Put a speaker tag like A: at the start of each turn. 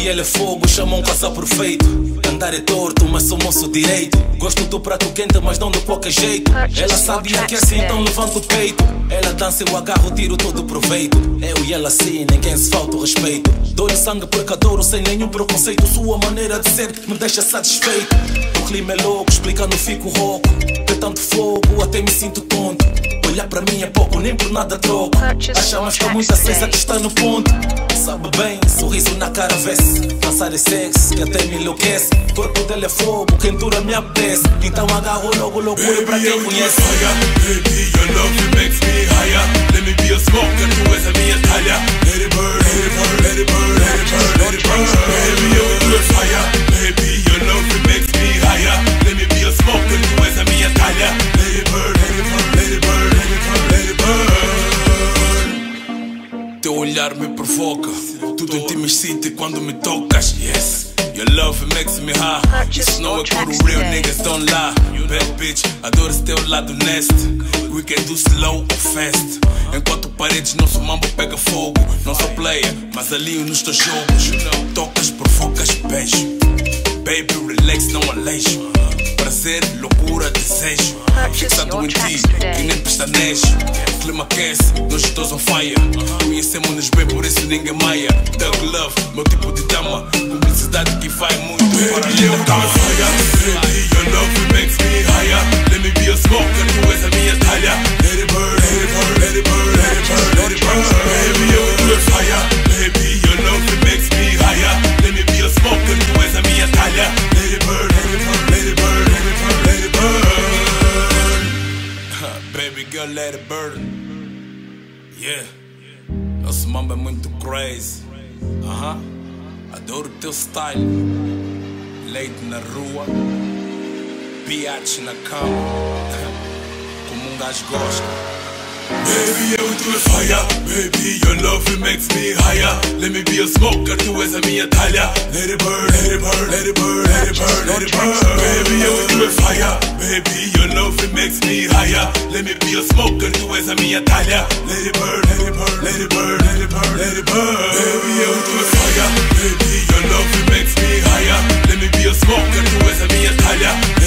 A: e ele é fogo, chamam um casal perfeito. Andar é torto, mas sou moço direito. Gosto do prato quente, mas não de qualquer jeito. Ela sabia que assim, então levanta o peito. Ela dança, eu agarro, tiro todo o proveito. Eu e ela assim, ninguém se falta o respeito. Dou-lhe sangue porque adoro, sem nenhum preconceito. Sua maneira de ser me deixa satisfeito. O clima é louco, explicando fico rouco. De tanto fogo, até me sinto tonto. Olhar pra mim é pouco, nem por nada troco. Acha mais que muito acesa que está no ponto. Sabe bem, sorriso na cara vê-se. Dançar é sexo, que até me enlouquece. Corpo dele é fogo, quentura me apetece. Então agarro logo loucura pra quem conhece.
B: Baby, your love makes me higher. Let me be a smoker, tu és a minha talha. Let it burn, let it burn, let it burn, let it burn, let it burn. Baby, you are fire. Baby, your love makes me higher. Let me be a smoker, tu és a minha talha. Let it burn, let it burn, let it burn, let it burn, let it burn. Teu olhar me provoca, tudo em ti me excita quando me tocas. Yes, your love makes me high. Isso não é por real niggas don't lie. Bad bitch, adoro esse teu lado nest. We can do slow ou fast. Enquanto paredes, nosso mambo pega fogo. Não sou player, mas alinho nos teus jogos. Tocas, provocas, beijo. Baby, relax, não aleixo. Prazer, loucura, desejo. Fixado em ti, que nem pestanejo. O clima aquece, nós todos on fire. Conhecemos-nos bem, por isso ninguém maia. Thug love, meu tipo de dama. Cumplicidade que vai muito para além da cama. Baby, your love makes me higher. Let me be a smoker, tu és a minha talha. Let it burn, let it burn, let it burn, let it burn, let it burn. Baby, you are fire. Baby, your love makes me higher. Let me be a smoker, tu és a minha talha. Let it burn, let it burn, let it burn, let it burn, let it burn. Baby girl, let it burn. Yeah, nosso mambo é muito crazy. Adoro o teu style. Leite na rua, biatch na cama, como um gajo gosta. Baby, eu e tu é fire. Baby, your love makes me higher. Let me be a smoker, tu és a minha talha. Let it burn, let it burn, let it burn, let it burn, let it burn. Baby, eu e tu é fire. Baby, your love makes me higher. Let me be a smoker, tu és a minha talha. Let it burn, let it burn, let it burn, let it burn, let it burn. Baby, eu e tu é fire. Baby, your love makes me higher. Let me be a smoker, tu és a minha talha.